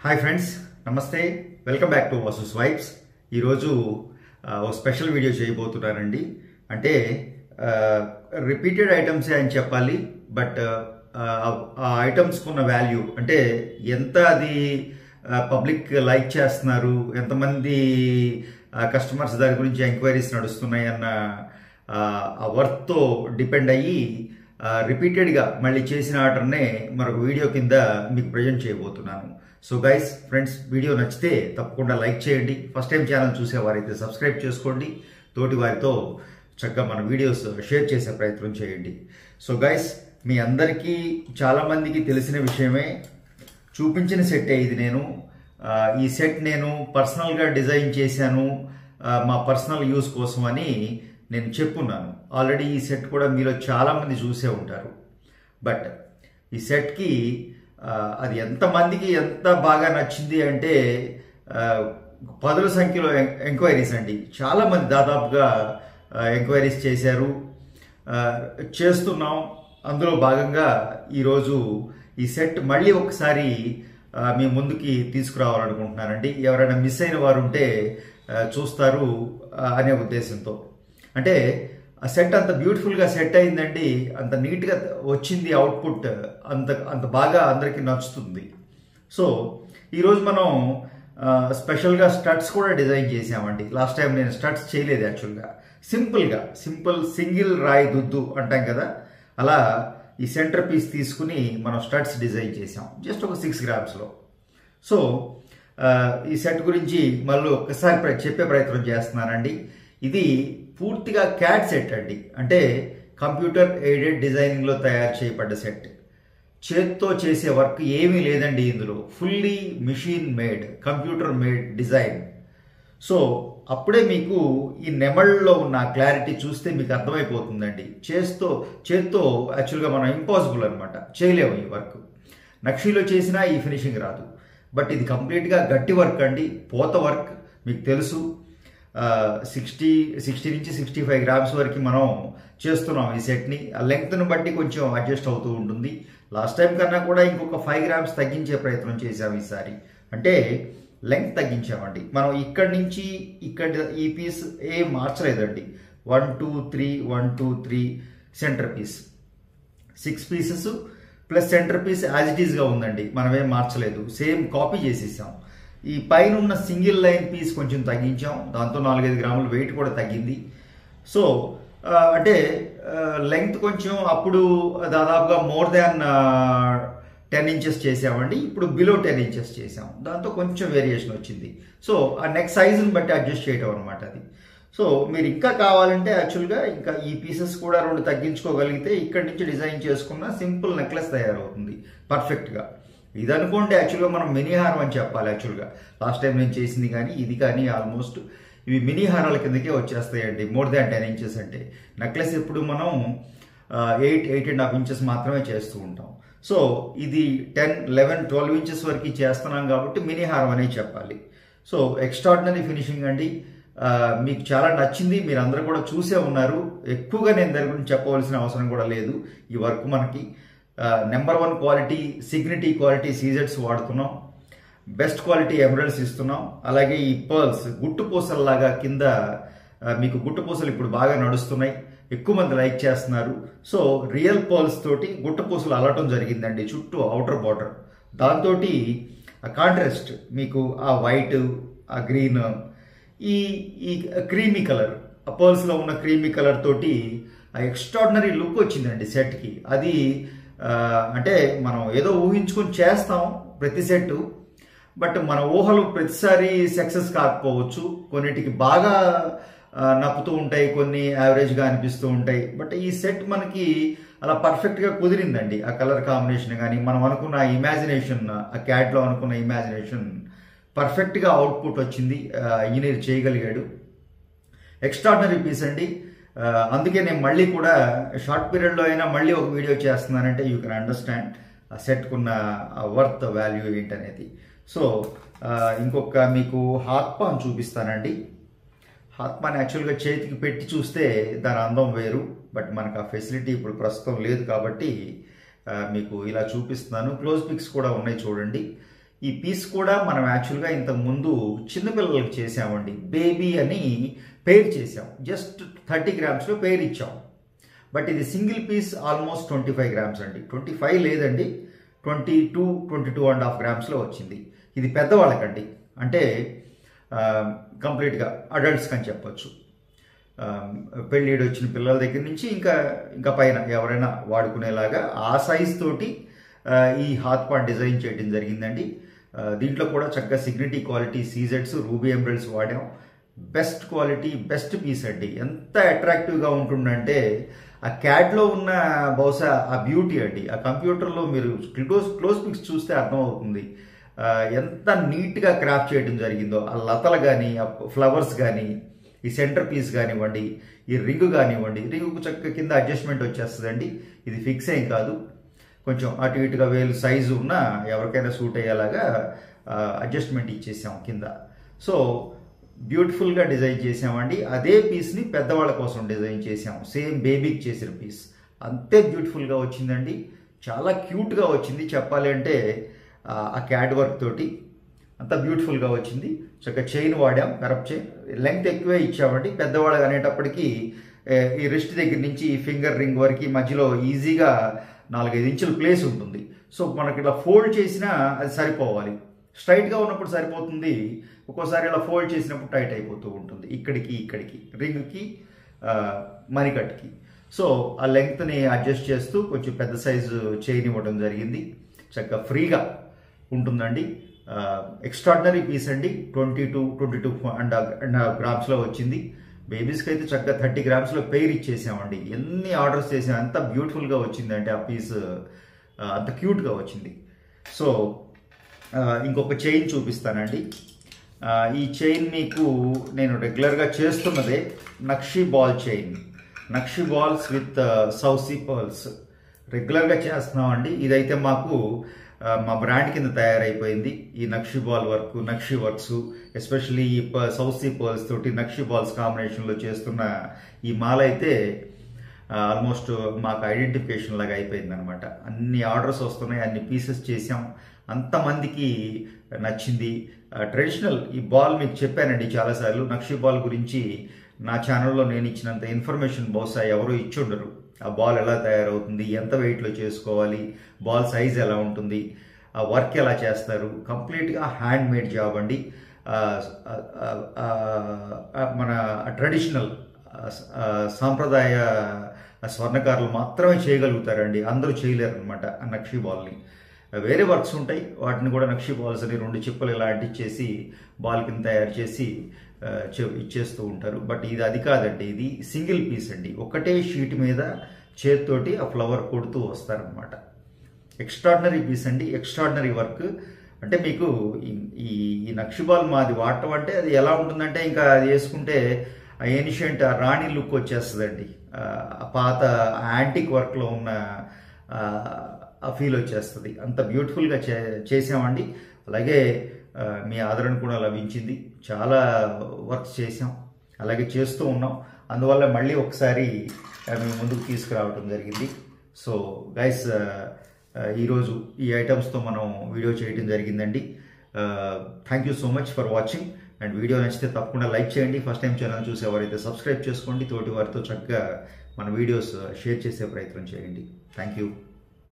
Hi friends, నమస్తే. Welcome back to Vasu's vibes. ఈరోజు ఒక స్పెషల్ వీడియో చేయబోతున్నానండి. అంటే రిపీటెడ్ ఐటమ్సే అని చెప్పాలి, బట్ ఆ ఐటమ్స్కి ఉన్న వాల్యూ అంటే ఎంత అది పబ్లిక్ లైక్ చేస్తున్నారు, ఎంతమంది కస్టమర్స్ దాని గురించి ఎంక్వైరీస్ నడుస్తున్నాయి అన్న ఆ వర్త్తో డిపెండ్ అయ్యి రిపీటెడ్గా మళ్ళీ చేసిన ఆర్డర్నే మరొక వీడియో కింద మీకు ప్రజెంట్ చేయబోతున్నాను. సో గైస్, ఫ్రెండ్స్, వీడియో నచ్చితే తప్పకుండా లైక్ చేయండి. ఫస్ట్ టైం ఛానల్ చూసేవారైతే సబ్స్క్రైబ్ చేసుకోండి. తోటి వారితో చక్కగా మన వీడియోస్ షేర్ చేసే ప్రయత్నం చేయండి. సో గైస్, మీ అందరికీ చాలామందికి తెలిసిన విషయమే, చూపించిన సెట్టే ఇది. ఈ సెట్ నేను పర్సనల్గా డిజైన్ చేశాను, మా పర్సనల్ యూస్ కోసం అని నేను చెప్పున్నాను. ఆల్రెడీ ఈ సెట్ కూడా మీలో చాలామంది చూసే ఉంటారు. బట్ ఈ సెట్కి అది ఎంతమందికి ఎంత బాగా నచ్చింది అంటే పదుల సంఖ్యలో ఎంక్వైరీస్ అండి. చాలామంది దాదాపుగా ఎంక్వైరీస్ చేశారు, చేస్తున్నాం. అందులో భాగంగా ఈరోజు ఈ సెట్ మళ్ళీ ఒకసారి మీ ముందుకి తీసుకురావాలనుకుంటున్నానండి. ఎవరైనా మిస్ అయిన వారు ఉంటే చూస్తారు అనే ఉద్దేశంతో. అంటే ఆ సెట్ అంత బ్యూటిఫుల్గా సెట్ అయిందండి, అంత నీట్గా వచ్చింది అవుట్పుట్, అంత బాగా అందరికీ నచ్చుతుంది. సో ఈరోజు మనం స్పెషల్గా స్టడ్స్ కూడా డిజైన్ చేసామండి. లాస్ట్ టైం నేను స్టడ్స్ చేయలేదు యాక్చువల్గా. సింపుల్ సింగిల్ రాయి దుద్దు అంటాం కదా, అలా ఈ సెంటర్ పీస్ తీసుకుని మనం స్టడ్స్ డిజైన్ చేసాం జస్ట్ ఒక 6 గ్రామ్స్లో. సో ఈ సెట్ గురించి మళ్ళీ ఒక్కసారి చెప్పే ప్రయత్నం చేస్తున్నానండి. ఇది పూర్తిగా క్యాడ్ సెట్ అండి. అంటే కంప్యూటర్ ఎయిడెడ్ డిజైనింగ్లో తయారు చేయబడ్డ సెట్. చేత్తో చేసే వర్క్ ఏమీ లేదండి ఇందులో. Fully machine made, computer made design. So అప్పుడే మీకు ఈ నెమళ్ళలో ఉన్న క్లారిటీ చూస్తే మీకు అర్థమైపోతుందండి. చేత్తో యాక్చువల్గా మనం ఇంపాసిబుల్ అనమాట, చేయలేము ఈ వర్క్. నక్షీలో చేసినా ఈ ఫినిషింగ్ రాదు. బట్ ఇది కంప్లీట్గా గట్టి వర్క్ అండి, పోత వర్క్. మీకు తెలుసు, 60 నుంచి 65 గ్రామ్స్ వరకు మనం చేస్తున్నాం ఈ సెట్ని. ఆ లెంగ్త్ను బట్టి కొంచెం అడ్జస్ట్ అవుతూ ఉంటుంది. లాస్ట్ టైం కన్నా కూడా ఇంకొక 5 గ్రామ్స్ తగ్గించే ప్రయత్నం చేసాం ఈసారి. అంటే లెంగ్త్ తగ్గించామండి. మనం ఇక్కడి నుంచి ఈ పీస్ ఏం మార్చలేదండి. 1 2 3 1 2 3 center piece 6 pieces plus center piece as it ఈస్గా ఉందండి. మనమేం మార్చలేదు, సేమ్ కాపీ చేసేసాం. ఈ పైన ఉన్న సింగిల్ లైన్ పీస్ కొంచెం తగ్గించాం, దాంతో 4-5 గ్రాముల వెయిట్ కూడా తగ్గింది. సో అంటే లెంగ్త్ కొంచెం అప్పుడు దాదాపుగా మోర్ దాన్ 10 ఇంచెస్ చేసామండి, ఇప్పుడు బిలో 10 ఇంచెస్ చేసాం. దాంతో కొంచెం వేరియేషన్ వచ్చింది. సో ఆ నెక్ సైజుని బట్టి అడ్జస్ట్ చేయడం అనమాట అది. సో మీరు ఇంకా కావాలంటే యాక్చువల్గా ఇంకా ఈ పీసెస్ కూడా 2 తగ్గించుకోగలిగితే ఇక్కడి నుంచి డిజైన్ చేసుకున్న సింపుల్ నెక్లెస్ తయారవుతుంది పర్ఫెక్ట్గా. ఇది అనుకోండి యాక్చువల్గా మనం మినీ హారం అని చెప్పాలి. యాక్చువల్గా లాస్ట్ టైం నేను చేసింది కానీ ఇది కానీ ఆల్మోస్ట్ ఇవి మినీ హారాల కిందకే వచ్చేస్తాయండి. మోర్ దాన్ 10 ఇంచెస్ అంటే నెక్లెస్ ఎప్పుడు మనం 8.5 ఇంచెస్ మాత్రమే చేస్తూ ఉంటాం. సో ఇది 10, 11, 12 ఇంచెస్ వరకు చేస్తున్నాం కాబట్టి మినీ హారం అనే చెప్పాలి. సో ఎక్స్ట్రాడినరీ ఫినిషింగ్ అండి. మీకు చాలా నచ్చింది, మీరు అందరూ కూడా చూసే ఉన్నారు. ఎక్కువగా నేను దాని గురించి చెప్పవలసిన అవసరం కూడా లేదు. ఈ వర్క్ మనకి నెంబర్ 1 క్వాలిటీ, సిగ్నిటీ క్వాలిటీ సీజెట్స్ వాడుతున్నాం. బెస్ట్ క్వాలిటీ ఎమరల్డ్స్ ఇస్తున్నాం. అలాగే ఈ పర్ల్స్ గుట్టు పూసల్లాగా కింద మీకు గుట్టు పూసలు ఇప్పుడు బాగా నడుస్తున్నాయి, ఎక్కువ మంది లైక్ చేస్తున్నారు. సో రియల్ పర్ల్స్ తోటి గుట్టు పూసలు అల్లటం జరిగిందండి చుట్టూ అవుటర్ బార్డర్. దాంతో ఆ కాంట్రాస్ట్ మీకు ఆ వైట్, ఆ గ్రీన్, ఈ క్రీమీ కలర్, ఆ పర్ల్స్లో ఉన్న క్రీమీ కలర్ తోటి ఆ ఎక్స్ట్రాడినరీ లుక్ వచ్చిందండి సెట్కి. అది అంటే మనం ఏదో ఊహించుకొని చేస్తాం ప్రతి సెట్, బట్ మన ఊహలు ప్రతిసారి సక్సెస్ కాకపోవచ్చు. కొన్నిటికి బాగా నప్పుతూ ఉంటాయి, కొన్ని యావరేజ్గా అనిపిస్తూ ఉంటాయి. బట్ ఈ సెట్ మనకి అలా పర్ఫెక్ట్గా కుదిరిందండి. ఆ కలర్ కాంబినేషన్ కానీ మనం అనుకున్న ఇమాజినేషన్, ఆ క్యాట్లో అనుకున్న ఇమాజినేషన్ పర్ఫెక్ట్గా అవుట్పుట్ వచ్చింది. ఇంజనీర్ చేయగలిగాడు. ఎక్స్ట్రాడినరీ పీస్ అండి. అందుకే నేను మళ్ళీ కూడా షార్ట్ పీరియడ్లో అయినా మళ్ళీ ఒక వీడియో చేస్తున్నానంటే యూ కెన్ అండర్స్టాండ్ ఆ సెట్కున్న వర్త్ వాల్యూ ఏంటనేది. సో ఇంకొక మీకు హాత్పాన్ చూపిస్తానండి. హాత్పాన్ యాక్చువల్గా చేతికి పెట్టి చూస్తే దాని అందం వేరు, బట్ మనకు ఆ ఫెసిలిటీ ఇప్పుడు ప్రస్తుతం లేదు కాబట్టి మీకు ఇలా చూపిస్తున్నాను. క్లోజ్ పిక్స్ కూడా ఉన్నాయి చూడండి. ఈ పీస్ కూడా మనం యాక్చువల్గా ఇంతకుముందు చిన్నపిల్లలకి చేసామండి. బేబీ అని పేర్ చేసాం, జస్ట్ 30 గ్రామ్స్లో పేర్ ఇచ్చాం. బట్ ఇది సింగిల్ పీస్ ఆల్మోస్ట్ 25 గ్రామ్స్ అండి. 25 లేదండి, 22.5 గ్రామ్స్లో వచ్చింది. ఇది పెద్దవాళ్ళకండి, అంటే కంప్లీట్గా అడల్ట్స్కి అని చెప్పొచ్చు. పెళ్ళిడు వచ్చిన పిల్లల దగ్గర నుంచి ఇంకా పైన ఎవరైనా వాడుకునేలాగా ఆ సైజ్ తోటి ఈ హాత్ పాన్ డిజైన్ చేయడం జరిగిందండి. దీంట్లో కూడా చక్కగా సిగ్నిటీ క్వాలిటీ సీజెడ్స్, రూబీ ఎమరల్డ్స్ వాడాం. బెస్ట్ క్వాలిటీ, బెస్ట్ పీస్ అండి. ఎంత అట్రాక్టివ్గా ఉంటుందంటే ఆ క్యాట్లో ఉన్న బహుశా ఆ బ్యూటీ అండి. ఆ కంప్యూటర్లో మీరు క్లోజ్ పిక్స్ చూస్తే అర్థమవుతుంది ఎంత నీట్గా క్రాఫ్ట్ చేయడం జరిగిందో. ఆ లతలు కానీ, ఆ ఫ్లవర్స్ కానీ, ఈ సెంటర్ పీస్ కానివ్వండి, ఈ రింగ్ కానివ్వండి, రింగుకు చక్కగా కింద అడ్జస్ట్మెంట్ వచ్చేస్తుందండి. ఇది ఫిక్స్ ఏం కాదు, కొంచెం అటు ఇటుగా వేలు సైజు ఉన్న ఎవరికైనా సూట్ అయ్యేలాగా అడ్జస్ట్మెంట్ ఇచ్చేసాం కింద. సో బ్యూటిఫుల్గా డిజైన్ చేసామండి. అదే పీస్ని పెద్దవాళ్ళ కోసం డిజైన్ చేసాం, సేమ్ బేబీకి చేసిన పీస్. అంతే బ్యూటిఫుల్గా వచ్చిందండి, చాలా క్యూట్గా వచ్చింది. చెప్పాలి అంటే ఆ క్యాడ్ వర్క్ తోటి అంత బ్యూటిఫుల్గా వచ్చింది. చక్కగా చైన్ వాడాం, కరప్ చైన్, లెంగ్త్ ఎక్కువే ఇచ్చామండి. పెద్దవాళ్ళకి అనేటప్పటికీ ఈ రిస్ట్ దగ్గర నుంచి ఈ ఫింగర్ రింగ్ వరకు మధ్యలో ఈజీగా 4-5 ఇంచుల ప్లేస్ ఉంటుంది. సో మనకి ఇలా ఫోల్డ్ చేసినా అది సరిపోవాలి. స్ట్రైట్గా ఉన్నప్పుడు సరిపోతుంది, ఒక్కోసారి ఇలా ఫోల్డ్ చేసినప్పుడు టైట్ అయిపోతూ ఉంటుంది. ఇక్కడికి రింగ్కి, మణికట్కి. సో ఆ లెంగ్త్ని అడ్జస్ట్ చేస్తూ కొంచెం పెద్ద సైజు చైన్ ఇవ్వడం జరిగింది. చక్కగా ఫ్రీగా ఉంటుందండి. ఎక్స్ట్రాడినరీ పీస్ అండి. 22.5 గ్రామ్స్లో వచ్చింది. బేబీస్కి అయితే చక్కగా 30 గ్రామ్స్లో పెయిర్ ఇచ్చేసామండి. ఎన్ని ఆర్డర్స్ చేసాం, ఎంత బ్యూటిఫుల్గా వచ్చిందంటే ఆ పీస్ అంత క్యూట్గా వచ్చింది. సో ఇంకొక చైన్ చూపిస్తానండి. ఈ చైన్ మీకు నేను రెగ్యులర్గా చేస్తున్నదే nakshi ball chain, nakshi balls with సౌసీ పర్ల్స్ రెగ్యులర్గా చేస్తున్నామండి. ఇదైతే మాకు మా బ్రాండ్ కింద తయారైపోయింది. ఈ nakshi ball work, nakshi works, especially ఈ సౌసీ పర్ల్స్ తోటి నక్షి బాల్స్ కాంబినేషన్లో చేస్తున్న ఈ మాల అయితే ఆల్మోస్ట్ మాకు ఐడెంటిఫికేషన్ లాగా అయిపోయింది అనమాట. అన్ని ఆర్డర్స్ వస్తున్నాయి, అన్ని పీసెస్ చేసాం, అంతమందికి నచ్చింది. ట్రెడిషనల్ ఈ బాల్ మీకు చెప్పానండి చాలాసార్లు. నక్షి బాల్ గురించి నా ఛానల్లో నేను ఇచ్చినంత ఇన్ఫర్మేషన్ బహుశా ఎవరూ ఇచ్చుండరు. ఆ బాల్ ఎలా తయారవుతుంది, ఎంత వెయిట్లో చేసుకోవాలి, బాల్ సైజ్ ఎలా ఉంటుంది, ఆ వర్క్ ఎలా చేస్తారు, కంప్లీట్గా హ్యాండ్ మేడ్ జాబ్ అండి. మన ట్రెడిషనల్ సాంప్రదాయ స్వర్ణకారులు మాత్రమే చేయగలుగుతారండి, అందరూ చేయలేరు అనమాట ఆ నక్షి బాల్ని. వేరే వర్క్స్ ఉంటాయి, వాటిని కూడా నక్షి బాల్స్ అని 2 చిప్పలు ఇలా అంటించేసి బాల్ కింద తయారు చేసి ఇచ్చేస్తూ ఉంటారు. బట్ ఇది అది కాదండి, ఇది సింగిల్ పీస్ అండి. ఒకటే షీట్ మీద చేతితోటి ఆ ఫ్లవర్ కొడుతూ వస్తారనమాట. ఎక్స్ట్రాడినరీ పీస్ అండి, ఎక్స్ట్రాడినరీ వర్క్. అంటే మీకు ఈ నక్షి బాల్ మాది వాడటం అంటే అది ఎలా ఉంటుందంటే ఇంకా అది వేసుకుంటే ఆ ఏన్షియంట్ రాణి లుక్ వచ్చేస్తుందండి. పాత యాంటిక్ వర్క్లో ఉన్న ఆ ఫీల్ వచ్చేస్తుంది. అంత బ్యూటిఫుల్గా చేసామండి. అలాగే మీ ఆదరణ కూడా లభించింది. చాలా వర్క్స్ చేసాం, అలాగే చేస్తూ ఉన్నాం. అందువల్ల మళ్ళీ ఒకసారి మీ ముందుకు తీసుకురావడం జరిగింది. సో గైస్, ఈరోజు ఈ ఐటమ్స్తో మనం వీడియో చేయడం జరిగిందండి. Thank you so much for watching. And video నచ్చితే తప్పకుండా లైక్ చేయండి. ఫస్ట్ టైం ఛానల్ చూసి ఎవరైతే సబ్స్క్రైబ్ చేసుకోండి. తోటి వారితో చక్కగా మన వీడియోస్ షేర్ చేసే ప్రయత్నం చేయండి. Thank you.